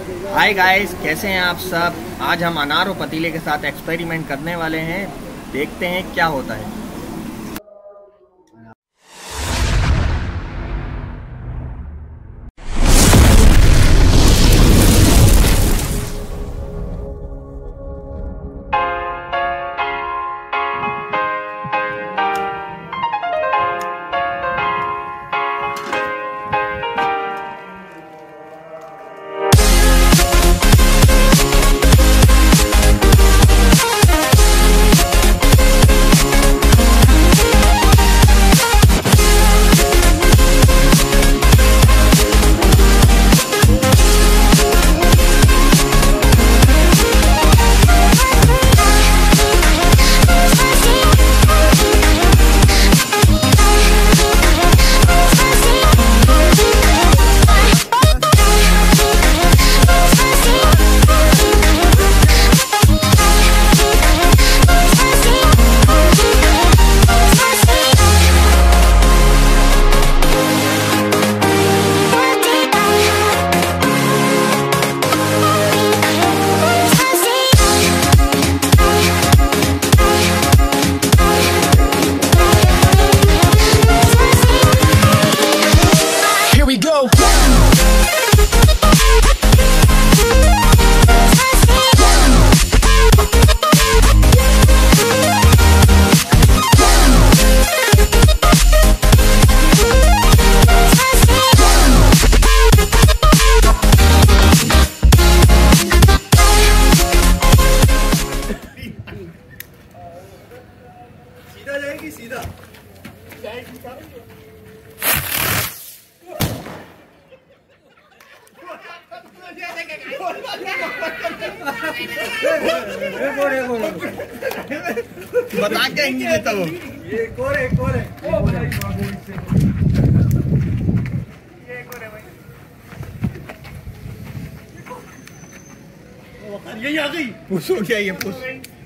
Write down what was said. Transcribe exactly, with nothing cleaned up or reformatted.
Hi guys, कैसे हैं आप सब। आज हम अनार और पतीले के साथ एक्सपेरिमेंट करने वाले हैं। देखते हैं क्या होता है। सीधा जाएगी, सीधा जाएगी। बता के नहीं देता वो। ये कोरे कोरे ये कोरे भाई, यही आ गई। पूछो क्या ये पूछ